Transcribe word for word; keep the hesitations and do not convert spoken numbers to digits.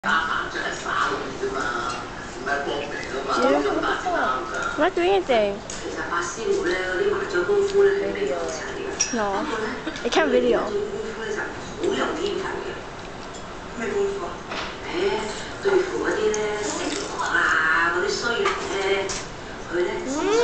What do you think? 其實發師傅咧嗰啲麻雀功夫咧係未學齊嘅。 No. 不過咧， I can't video. 呢種功夫咧就好有天分嘅。咩功夫啊？誒，對付嗰啲咧食狼啊嗰啲衰人咧，佢咧。